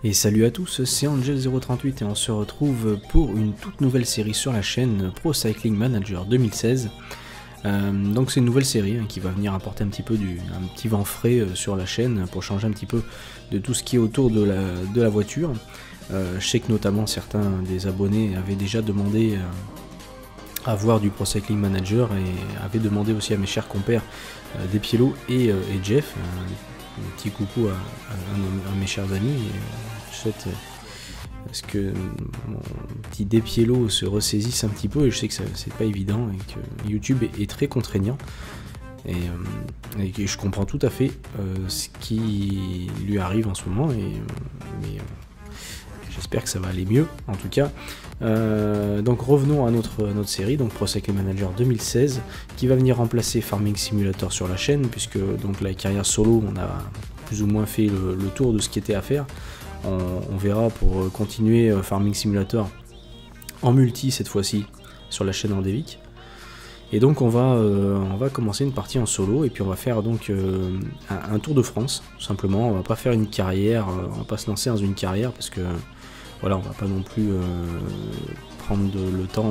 Et salut à tous, c'est Angel038 et on se retrouve pour une toute nouvelle série sur la chaîne Pro Cycling Manager 2016. Donc c'est une nouvelle série qui va venir apporter un petit peu un petit vent frais sur la chaîne pour changer un petit peu de tout ce qui est autour de la voiture. Je sais que notamment certains des abonnés avaient déjà demandé à voir du Pro Cycling Manager et avaient demandé aussi à mes chers compères Despiello et Jeff. Un petit coucou à mes chers amis. Je souhaite que mon petit Despiello se ressaisisse un petit peu, et je sais que c'est pas évident et que YouTube est très contraignant. Et je comprends tout à fait ce qui lui arrive en ce moment, mais j'espère que ça va aller mieux en tout cas. Donc revenons à notre série, donc Pro Cycling Manager 2016, qui va venir remplacer Farming Simulator sur la chaîne, puisque donc la carrière solo, on a plus ou moins fait le tour de ce qui était à faire. On verra pour continuer Farming Simulator en multi cette fois-ci sur la chaîne Endevic. Et donc on va commencer une partie en solo, et puis on va faire donc un tour de France, tout simplement. On va pas faire une carrière, on va pas se lancer dans une carrière parce que voilà, on va pas non plus prendre le temps.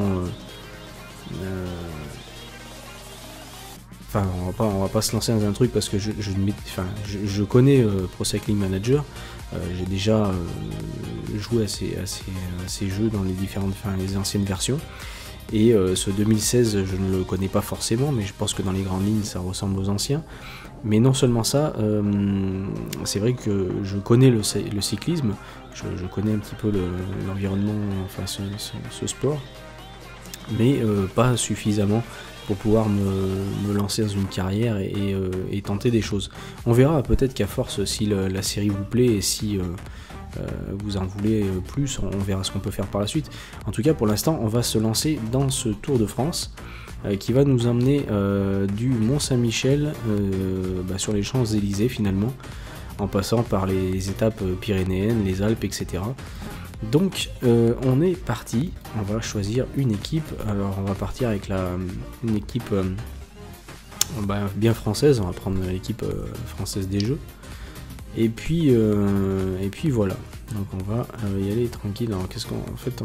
Enfin, on va pas se lancer dans un truc parce que je connais Pro Cycling Manager. J'ai déjà joué à ces jeux dans les anciennes versions. Et ce 2016, je ne le connais pas forcément, mais je pense que dans les grandes lignes, ça ressemble aux anciens. Mais non seulement ça, c'est vrai que je connais le cyclisme, je connais un petit peu l'environnement, enfin ce sport, mais pas suffisamment pour pouvoir me lancer dans une carrière et tenter des choses. On verra peut-être qu'à force, si la série vous plaît et si vous en voulez plus, on verra ce qu'on peut faire par la suite. En tout cas, pour l'instant, on va se lancer dans ce Tour de France qui va nous emmener du Mont-Saint-Michel sur les Champs-Élysées finalement, en passant par les étapes pyrénéennes, les Alpes, etc. Donc on est parti, on va choisir une équipe. Alors on va partir avec une équipe bien française, on va prendre l'équipe française des jeux. Et puis voilà, donc on va y aller tranquille. Alors qu'est-ce qu'on fait,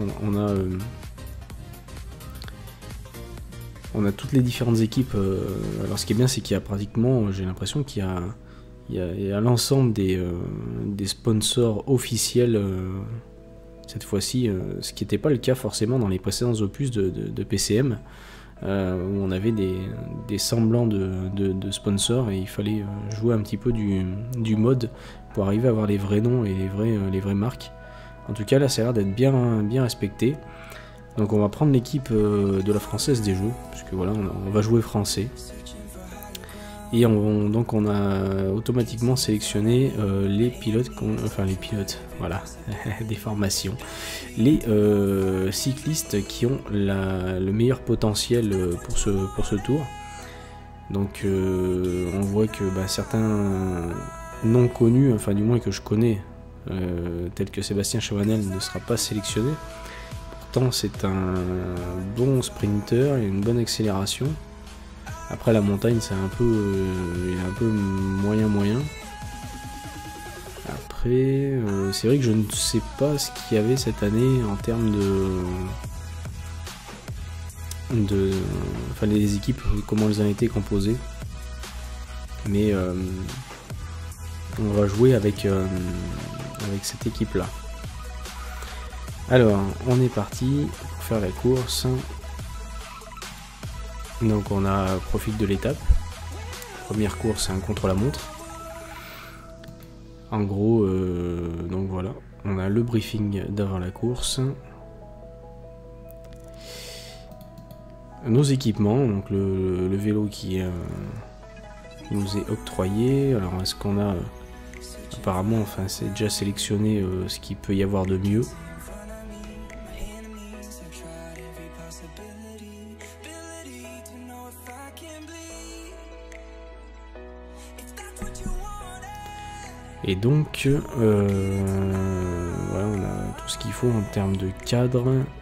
on a toutes les différentes équipes. Alors ce qui est bien, c'est qu'il y a pratiquement, j'ai l'impression qu'il y a l'ensemble des sponsors officiels cette fois-ci, ce qui n'était pas le cas forcément dans les précédents opus de PCM, où on avait des semblants de sponsors, et il fallait jouer un petit peu du mode pour arriver à avoir les vrais noms et les vraies marques. En tout cas là, ça a l'air d'être bien respecté. Donc on va prendre l'équipe de la française des jeux, puisque voilà, on va jouer français. Et donc on a automatiquement sélectionné les pilotes, voilà, des formations, les cyclistes qui ont le meilleur potentiel pour ce tour. Donc on voit que certains non connus, enfin du moins que je connais, tels que Sébastien Chavanel, ne sera pas sélectionné. Pourtant c'est un bon sprinter et une bonne accélération. Après la montagne, c'est il est un peu moyen. Après, c'est vrai que je ne sais pas ce qu'il y avait cette année en termes enfin les équipes, comment elles ont été composées. Mais on va jouer avec cette équipe-là. Alors, on est parti pour faire la course. Donc on profite de l'étape. Première course, c'est un contre-la-montre. En gros, donc voilà, on a le briefing d'avant la course. Nos équipements, donc le vélo qui nous est octroyé. Alors est-ce qu'on a apparemment, enfin c'est déjà sélectionné ce qu'il peut y avoir de mieux. Et donc, voilà, on a tout ce qu'il faut en termes de cadre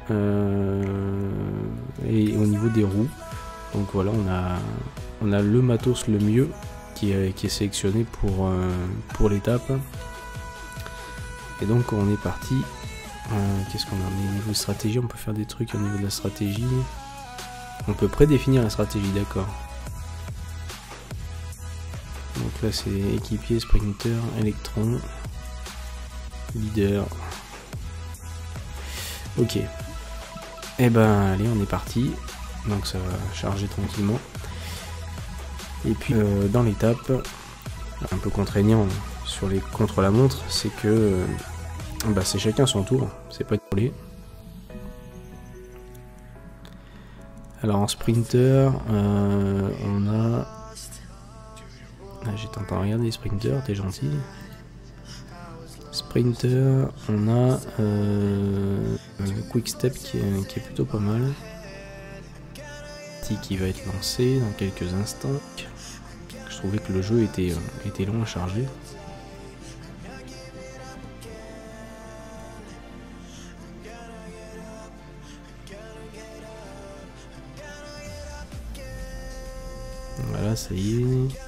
et au niveau des roues. Donc voilà, on a le matos le mieux qui est sélectionné pour l'étape. Et donc on est parti. Qu'est-ce qu'on a au niveau de stratégie? On peut faire des trucs au niveau de la stratégie. On peut prédéfinir la stratégie, d'accord. Donc là c'est équipier, sprinter, électron, leader. Ok. Et ben allez, on est parti. Donc ça va charger tranquillement. Et puis dans l'étape, un peu contraignant sur les contre-la-montre, c'est que bah, c'est chacun son tour, c'est pas collé. Alors en sprinter, on a... Ah, j'ai tenté de regarder sprinter, t'es gentil. Sprinter, on a Quick Step qui est plutôt pas mal. Qui va être lancé dans quelques instants. Je trouvais que le jeu était long à charger. Voilà, ça y est.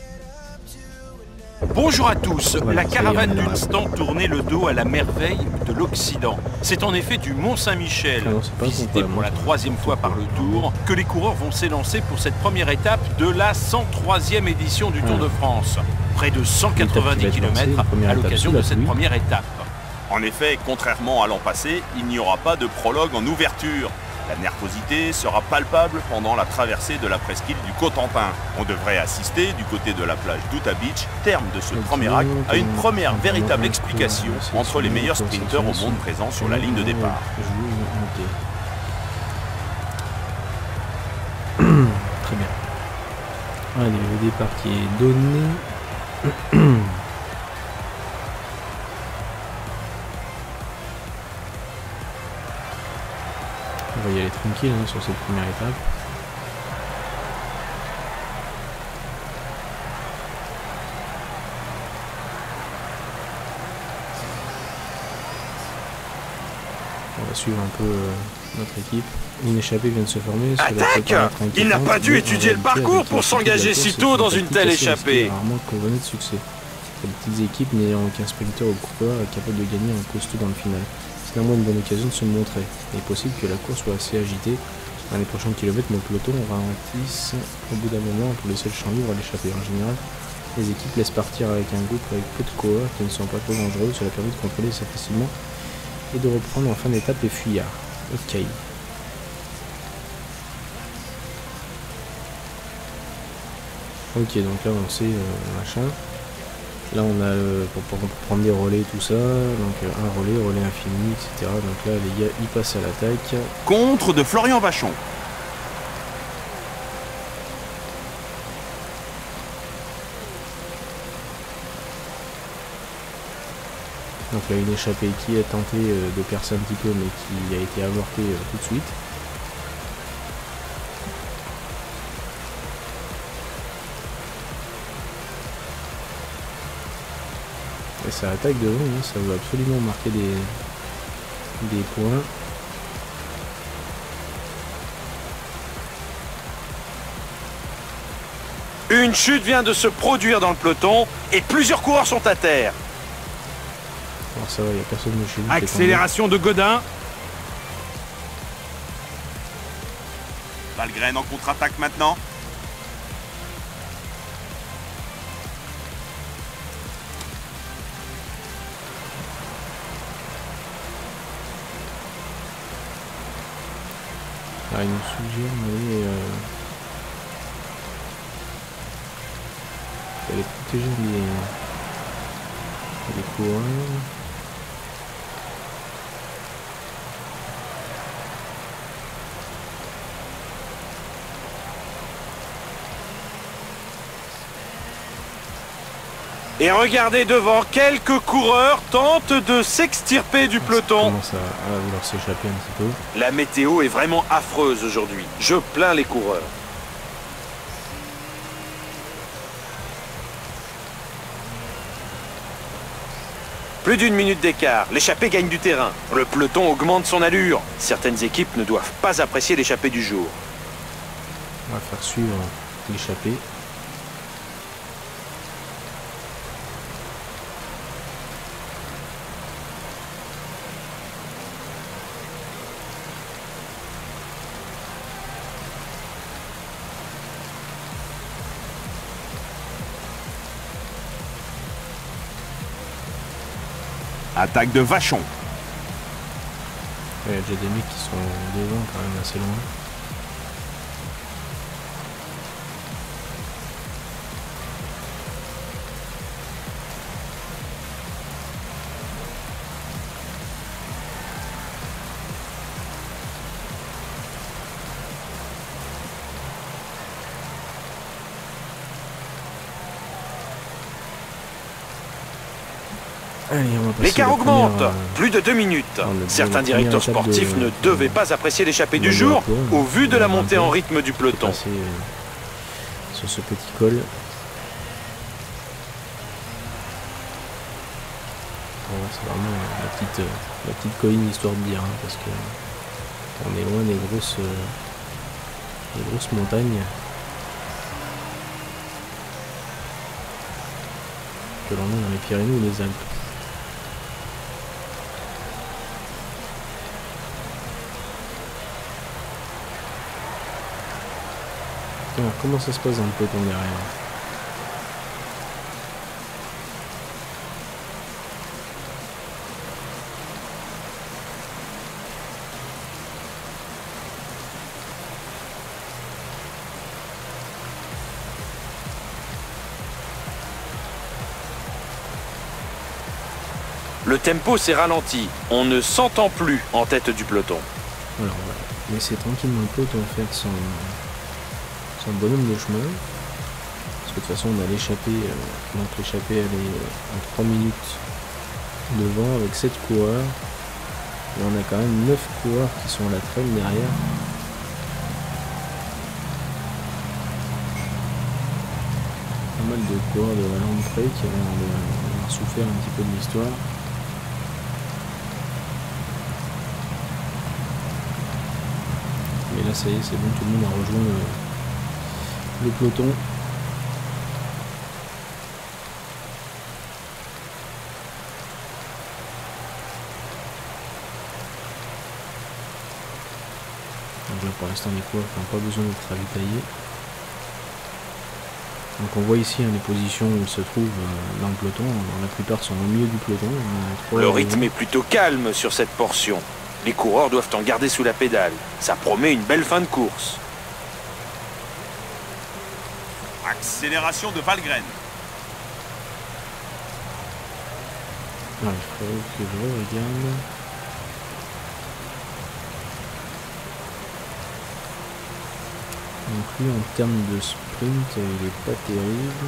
Bonjour à tous, voilà, la caravane d'Unstant tournait le dos à la merveille de l'Occident. C'est en effet du Mont-Saint-Michel, visité pour la 3e fois par le Tour, que les coureurs vont s'élancer pour cette première étape de la 103e édition du Tour de France. Près de 190 km à l'occasion de cette première étape. En effet, contrairement à l'an passé, il n'y aura pas de prologue en ouverture. La nervosité sera palpable pendant la traversée de la presqu'île du Cotentin. On devrait assister, du côté de la plage d'Utah Beach, terme de ce premier acte, à une première véritable explication entre les meilleurs sprinteurs au monde présents sur la ligne de départ. Très bien. Allez, le départ qui est donné. On va y aller tranquille hein, sur cette première étape. On va suivre un peu notre équipe. Une échappée vient de se former. Attaque! Il n'a pas dû étudier le parcours pour s'engager si tôt dans une telle échappée. Rarement couronné de succès. Les petites équipes n'ayant aucun sprinter ou coureur est capable de gagner en costaud dans le final. C'est néanmoins une bonne occasion de se montrer. Il est possible que la course soit assez agitée. Dans les prochains kilomètres, mon peloton ralentisse au bout d'un moment pour laisser le champ libre à l'échappée. En général, les équipes laissent partir avec un groupe avec peu de coureurs qui ne sont pas trop dangereux. Cela permet de contrôler ça facilement et de reprendre en fin d'étape les fuyards. Ok. Ok, donc là on sait machin. Là on a pour prendre des relais tout ça, donc un relais infini, etc. Donc là les gars ils passent à l'attaque. Contre de Florian Vachon. Donc là une échappée qui a tenté de percer un petit peu mais qui a été avortée tout de suite. Et ça attaque devant, hein, ça veut absolument marquer des points. Une chute vient de se produire dans le peloton et plusieurs coureurs sont à terre. Alors ça va, il n'y a personne de chez nous. Accélération de Godin. Valgren en contre-attaque maintenant. Ah, il nous suggère d'aller protéger les coureurs. Et regardez devant, quelques coureurs tentent de s'extirper du peloton. On commence à vouloir s'échapper un petit peu. La météo est vraiment affreuse aujourd'hui. Je plains les coureurs. Plus d'une minute d'écart, l'échappée gagne du terrain. Le peloton augmente son allure. Certaines équipes ne doivent pas apprécier l'échappée du jour. On va faire suivre l'échappée. Attaque de Vachon. Il y a déjà des mecs qui sont devant quand même assez loin. Allez, l'écart augmente, plus de 2 minutes. Certains directeurs sportifs ne devaient pas apprécier l'échappée du jour au vu de la montée en rythme du peloton. Sur ce petit col. C'est vraiment la petite colline histoire de dire, hein, parce que on est loin des grosses montagnes. Que l'on a dans les Pyrénées ou les Alpes. Alors, comment ça se passe dans le peloton derrière? Le tempo s'est ralenti. On ne s'entend plus en tête du peloton. Alors, on va laisser tranquillement le peloton faire son bonhomme de chemin. Parce que de toute façon, on a l'échappée. Donc l'échappée, elle est en 3 minutes devant avec 7 coureurs. Et on a quand même 9 coureurs qui sont à la traîne derrière. Pas mal de coureurs de Valence près qui ont l'air de souffert un petit peu de l'histoire. Mais là ça y est, c'est bon, tout le monde a rejoint le peloton. Donc là pour l'instant les coureurs n'ont pas besoin d'être ravitaillés. Donc on voit ici les positions où ils se trouvent dans le peloton. La plupart sont au milieu du peloton. Le rythme est plutôt calme sur cette portion. Les coureurs doivent en garder sous la pédale. Ça promet une belle fin de course. Accélération de Valgren. Il faut que je regarde. Donc lui en termes de sprint il est pas terrible.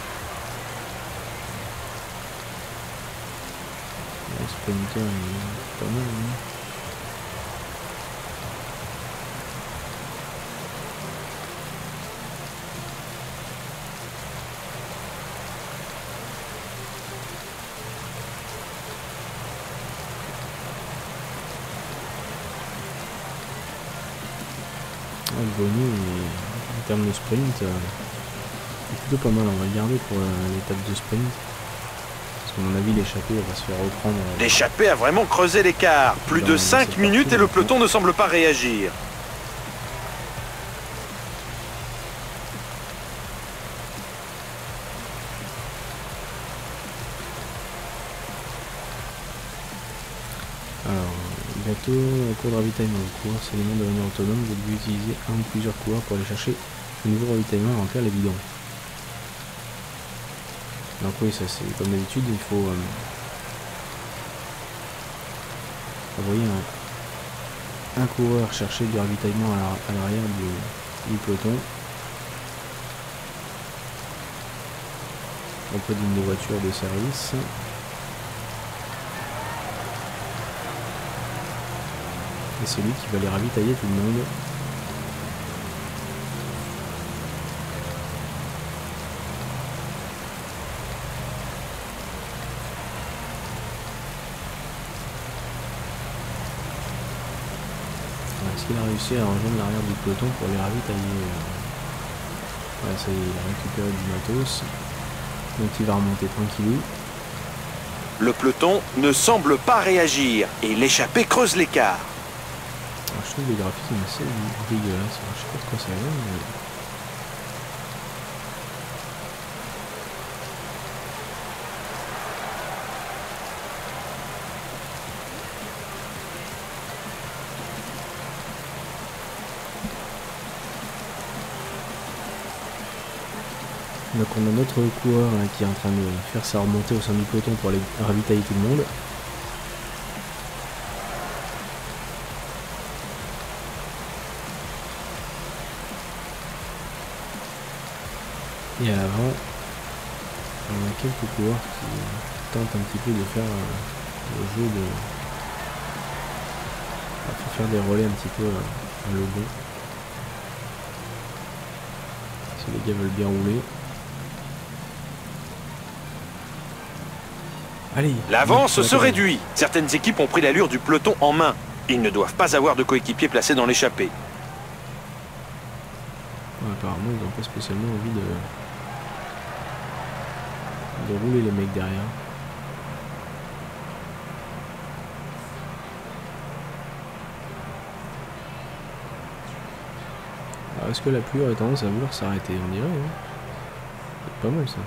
Le sprinter il est pas mal, hein. Le Bonnu, en termes de sprint, c'est plutôt pas mal. On va le garder pour l'étape de sprint. Parce qu'à mon avis, l'échappée va se faire reprendre. L'échappée a vraiment creusé l'écart. Plus de 5 minutes et le peloton ne semble pas réagir. Alors, bientôt, cours de ravitaillement. Le coureur, c'est l'élément de manière autonome. Vous devez utiliser un ou plusieurs coureurs pour aller chercher un nouveau ravitaillement et remplir les bidons. Donc oui, ça c'est comme d'habitude, il faut envoyer un coureur chercher du ravitaillement à l'arrière du peloton. Auprès d'une des voitures de service. Et c'est lui qui va les ravitailler tout le monde. Est-ce qu'il a réussi à rejoindre l'arrière du peloton pour les ravitailler? Ouais, ça y est, il a récupéré du matos. Donc il va remonter tranquillou. Le peloton ne semble pas réagir et l'échappée creuse l'écart. Alors, je trouve les graphismes assez dégueulasses. Je sais pas de quoi ça vient, mais... Donc on a notre coureur là, qui est en train de faire sa remontée au sein du peloton pour aller ravitailler tout le monde. Et à l'avant, on a quelques coureurs qui tentent un petit peu de faire le jeu de... Pour faire des relais un petit peu à logo. Si les gars veulent bien rouler. Allez, l'avance se réduit. Certaines équipes ont pris l'allure du peloton en main. Ils ne doivent pas avoir de coéquipiers placés dans l'échappée. Ouais, apparemment, ils n'ont pas spécialement envie de rouler les mecs derrière. Alors, est-ce que la pluie aurait tendance à vouloir s'arrêter? On dirait, hein. C'est pas mal ça.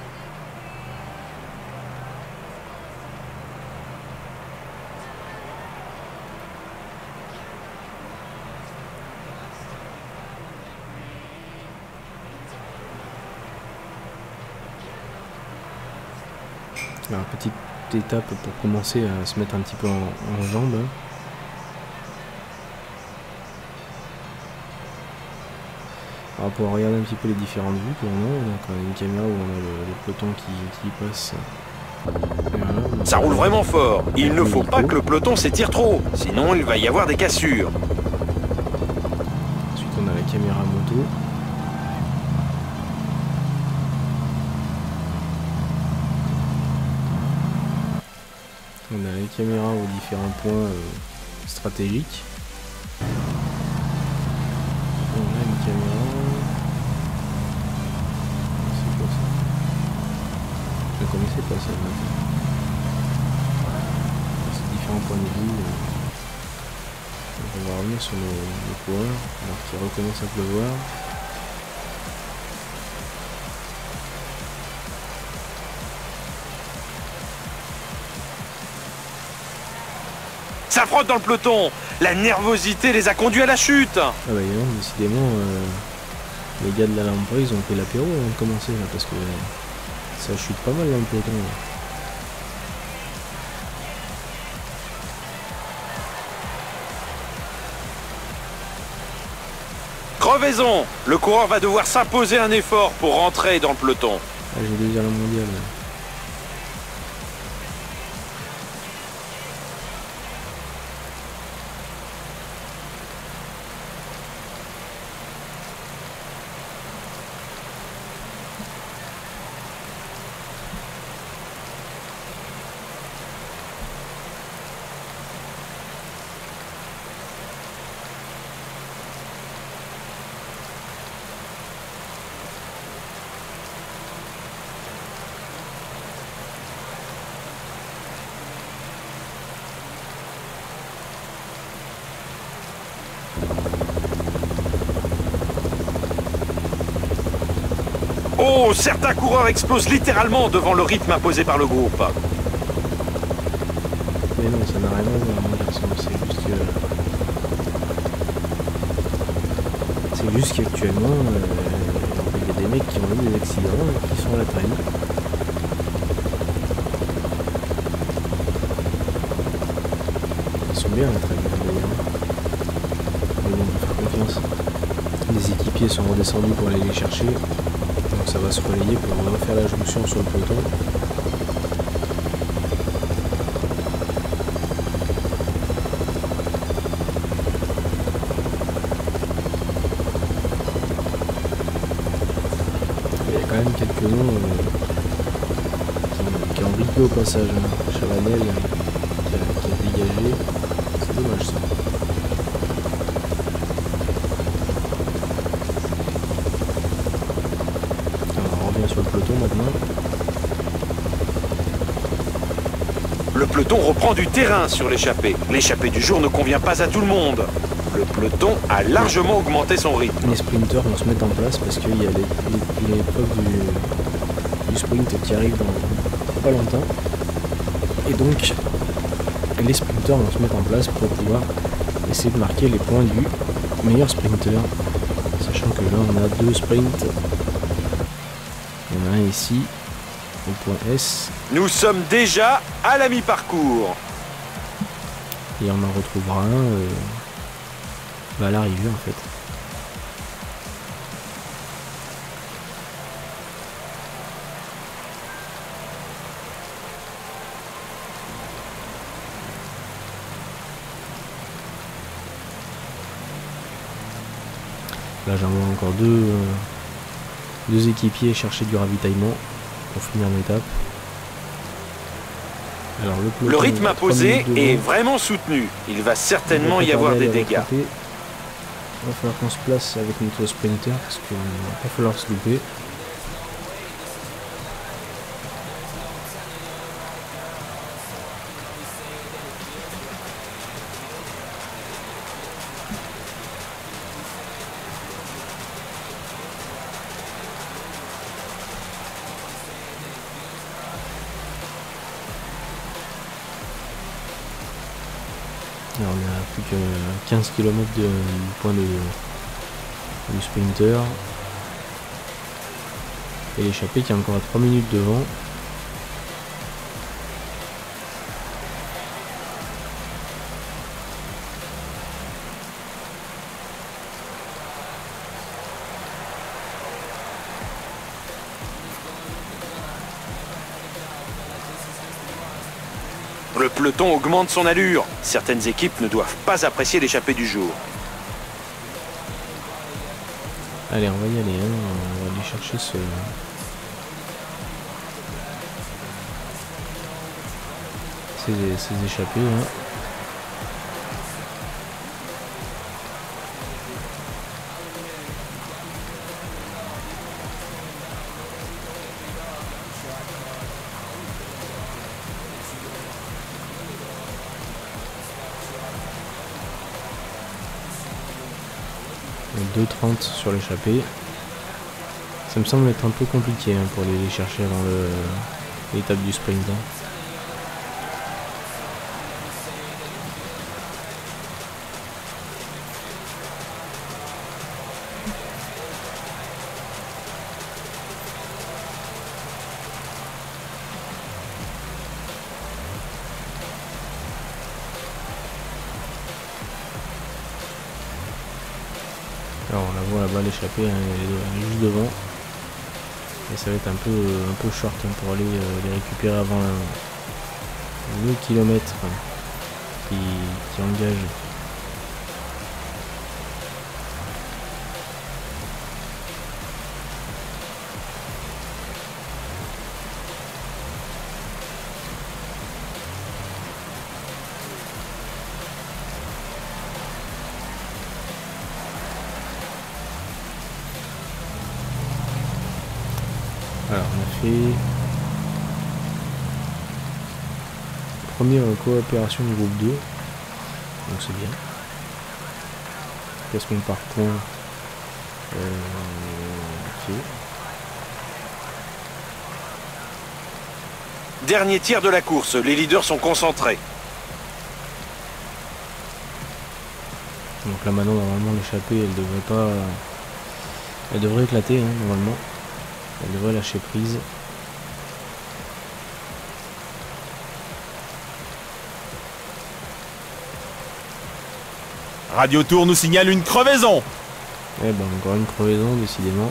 Alors, petite étape pour commencer à se mettre un petit peu en jambes. Alors, pour regarder un petit peu les différentes vues qu'on a, donc on a une caméra où on a le peloton qui passe. Voilà. Ça roule vraiment fort. Il ne faut pas que le peloton s'étire trop, sinon il va y avoir des cassures. Ensuite on a la caméra moto. On a les caméras aux différents points stratégiques. On a une caméra. C'est quoi ça? Je ne connaissais pas ça. C'est différents points de vue. On va revenir sur nos coureurs alors qu'ils recommencent à pleuvoir. Ça frotte dans le peloton. La nervosité les a conduits à la chute. Ah bah non, décidément, les gars de la Lampa, ils ont fait l'apéro avant de commencer là, parce que ça chute pas mal dans le peloton. Là. Crevaison. Le coureur va devoir s'imposer un effort pour rentrer dans le peloton. Ah, j'ai déjà la mondiale. Là. Oh, certains coureurs explosent littéralement devant le rythme imposé par le groupe. Mais non, ça n'a rien à voir, mon garçon, c'est juste qu'actuellement, il y a des mecs qui ont eu des accidents et qui sont à la traîne. Ils sont bien à la traîne, d'ailleurs. Mais bon, on peut faire confiance. Les équipiers sont redescendus pour aller les chercher. Donc ça va se relayer pour refaire la jonction sur le peloton. Il y a quand même quelques noms qui ont briqué au passage. Chavanel qui a dégagé. C'est dommage ça. Sur le peloton maintenant. Le peloton reprend du terrain sur l'échappée. L'échappée du jour ne convient pas à tout le monde. Le peloton a largement augmenté son rythme. Les sprinters vont se mettre en place parce qu'il y a l'épreuve du sprint qui arrive dans pas longtemps. Et donc les sprinters vont se mettre en place pour pouvoir essayer de marquer les points du meilleur sprinter. Sachant que là on a 2 sprints. en a un ici, au point S. Nous sommes déjà à la mi-parcours. Et on en retrouvera un à l'arrivée en fait. Là j'envoie encore deux équipiers chercher du ravitaillement pour finir l'étape. Alors, le rythme imposé est vraiment soutenu. Il va certainement y avoir des dégâts. Il va falloir qu'on se place avec notre sprinter parce qu'il va pas falloir se louper. Alors on a plus que 15 km du point du sprinter. Et l'échappée qui est encore à 3 minutes devant. Le peloton augmente son allure. Certaines équipes ne doivent pas apprécier l'échappée du jour. Allez, on va y aller, hein. On va aller chercher ces échappées. Hein. Et 2,30 sur l'échappée. Ça me semble être un peu compliqué hein, pour les chercher avant l'étape du sprint. Hein. Alors on la voit là-bas l'échappée, hein, elle est juste devant. Et ça va être un peu short hein, pour aller les récupérer avant le kilomètre hein, qui engage. Alors on a fait première coopération du groupe 2, donc c'est bien. Classement par points. Okay. Dernier tiers de la course, les leaders sont concentrés. Donc là maintenant normalement l'échappée elle devrait éclater hein, normalement. Elle devrait lâcher prise. Radio Tour nous signale une crevaison. Eh ben encore une crevaison décidément.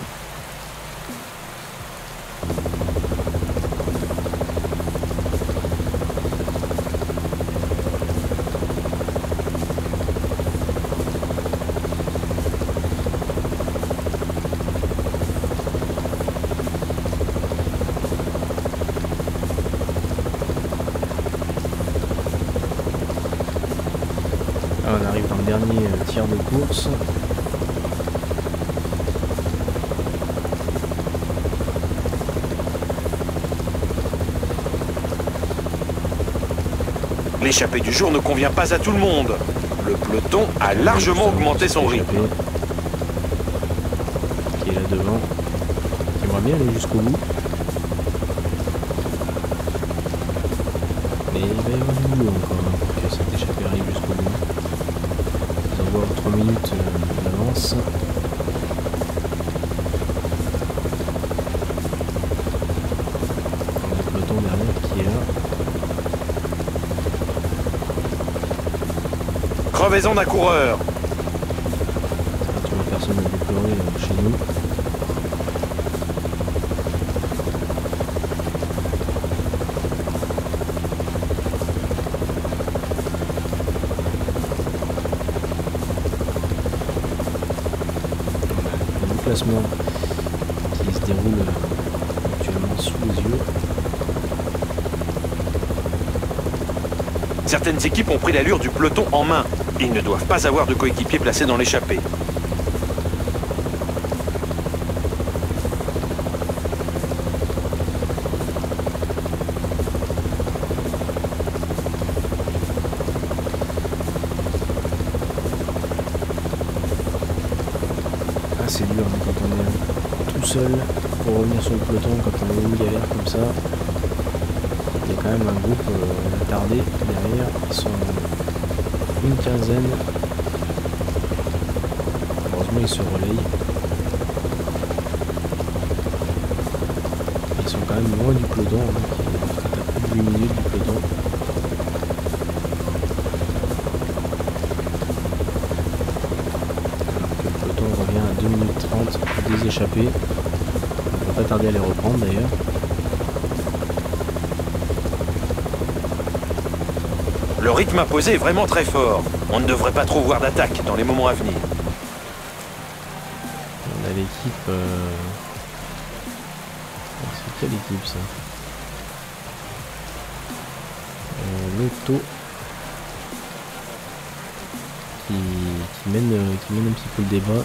On arrive dans le dernier tiers de course. L'échappée du jour ne convient pas à tout le monde. Le peloton a largement augmenté son rythme. Qui est là devant. Qui aimerait bien aller jusqu'au bout. Mais il va y avoir du boulot encore hein, pour que cette échappée arrive jusqu'au bout. On va voir 3 minutes d'avance. crevaison d'un coureur. Tu vois, personne n'a déploré chez nous. Le classement qui se déroule actuellement sous les yeux. Certaines équipes ont pris l'allure du peloton en main. Ils ne doivent pas avoir de coéquipiers placés dans l'échappée. Ah, c'est dur hein, quand on est tout seul pour revenir sur le peloton, quand on est une galère comme ça. Il y a quand même un groupe attardé derrière, ils sont une quinzaine. Heureusement ils se relayent. Ils sont quand même loin du peloton, hein, qui est à plus de 8 minutes du peloton. Alors que le peloton revient à 2 minutes 30 des échappées. On va pas tarder à les reprendre d'ailleurs. Le rythme imposé est vraiment très fort. On ne devrait pas trop voir d'attaque dans les moments à venir. On a l'équipe... C'est quelle équipe ça? L'auto qui mène un petit peu le débat.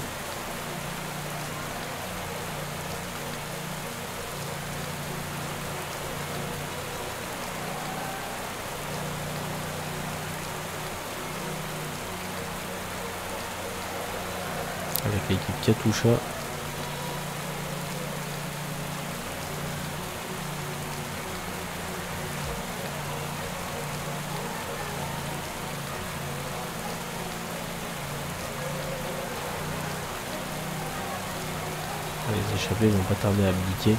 Avec l'équipe Katusha. Les échappés vont pas tarder à abdiquer.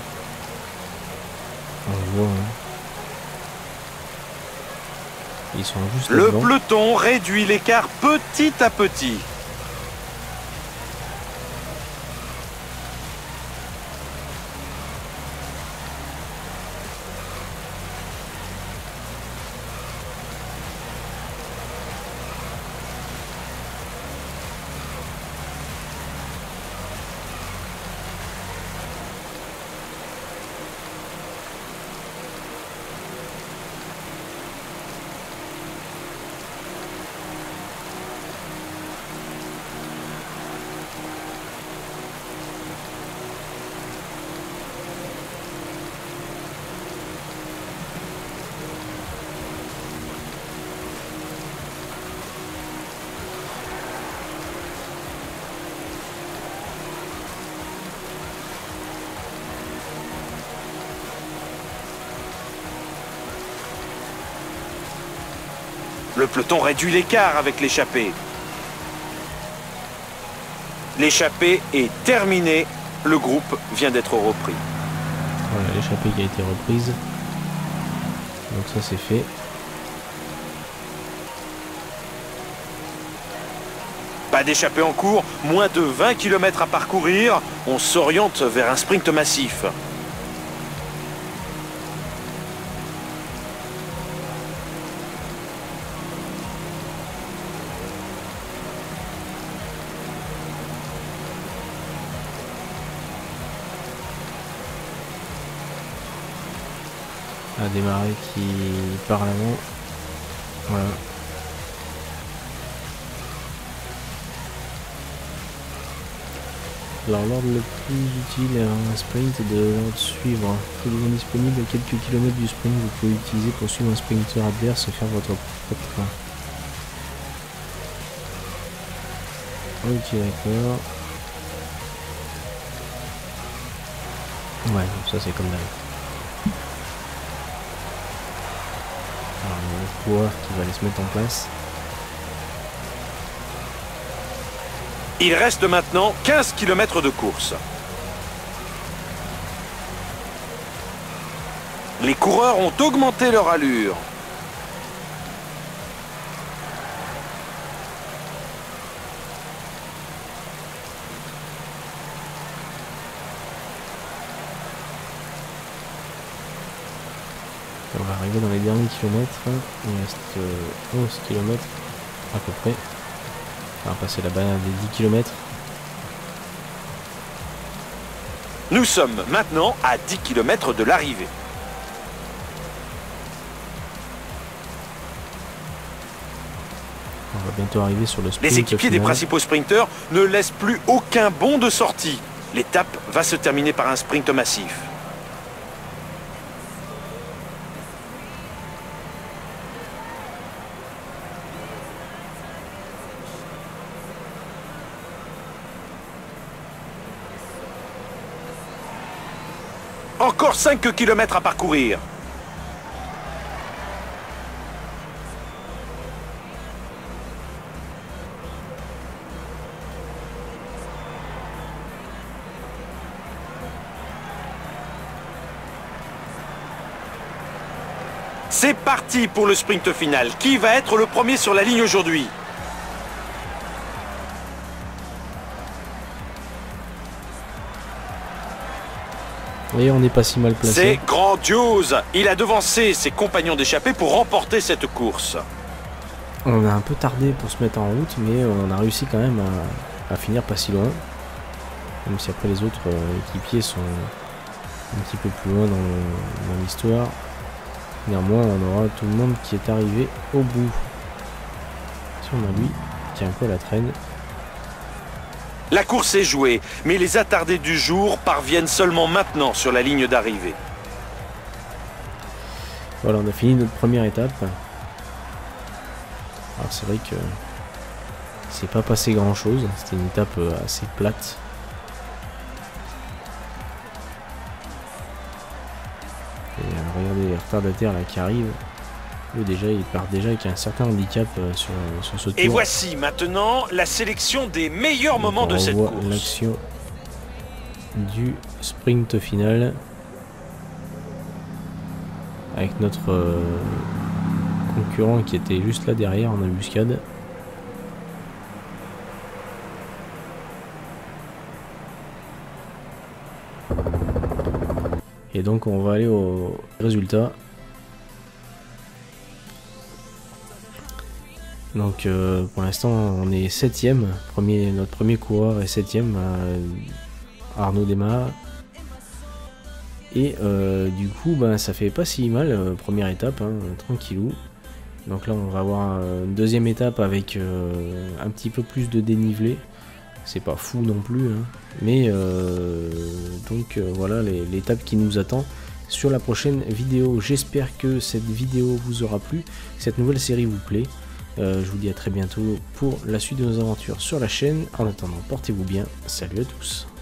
On le voit. Hein. Ils sont juste Le devant. peloton réduit l'écart petit à petit. Le peloton réduit l'écart avec l'échappée. L'échappée est terminée. Le groupe vient d'être repris. Voilà, l'échappée qui a été reprise. Donc ça c'est fait. Pas d'échappée en cours, moins de 20 km à parcourir. On s'oriente vers un sprint massif. Un démarrer qui part à l'avant. Voilà. Alors l'ordre le plus utile est un sprint de l'ordre suivre. Souvent disponible à quelques kilomètres du sprint, vous pouvez utiliser pour suivre un sprinter adverse et faire votre propre train. Ok, d'accord. Ouais, donc ça c'est comme d'hab. Alors le coureur qui va aller se mettre en place. Il reste maintenant 15 km de course. Les coureurs ont augmenté leur allure. va arriver dans les derniers kilomètres. Il reste 11 km à peu près. On va passer la barrière des 10 km. Nous sommes maintenant à 10 km de l'arrivée. On va bientôt arriver sur le sprint. Les équipiers des principaux sprinteurs ne laissent plus aucun bond de sortie. L'étape va se terminer par un sprint massif. Encore 5 km à parcourir. C'est parti pour le sprint final. Qui va être le premier sur la ligne aujourd'hui? Et on n'est pas si mal placé. C'est grandiose. Il a devancé ses compagnons d'échappée pour remporter cette course. On a un peu tardé pour se mettre en route, mais on a réussi quand même à finir pas si loin. Même si après les autres équipiers sont un petit peu plus loin dans l'histoire. Néanmoins, on aura tout le monde qui est arrivé au bout. Si on a lui qui est un peu à la traîne. La course est jouée, mais les attardés du jour parviennent seulement maintenant sur la ligne d'arrivée. Voilà, on a fini notre première étape. Alors c'est vrai que c'est pas passé grand chose, c'était une étape assez plate. Et regardez les retardataires là qui arrivent. Eux déjà, ils partent déjà avec un certain handicap sur ce tour. Et voici maintenant la sélection des meilleurs moments de cette course. L'action du sprint final avec notre concurrent qui était juste là derrière en embuscade. Et donc on va aller au résultat. Donc pour l'instant on est 7ème, notre premier coureur est 7ème, Arnaud Desmar. Et du coup ça fait pas si mal, première étape, hein, tranquillou. Donc là on va avoir une deuxième étape avec un petit peu plus de dénivelé. C'est pas fou non plus, hein. Mais donc voilà l'étape qui nous attend sur la prochaine vidéo. J'espère que cette vidéo vous aura plu, que cette nouvelle série vous plaît. Je vous dis à très bientôt pour la suite de nos aventures sur la chaîne. En attendant, portez-vous bien. Salut à tous.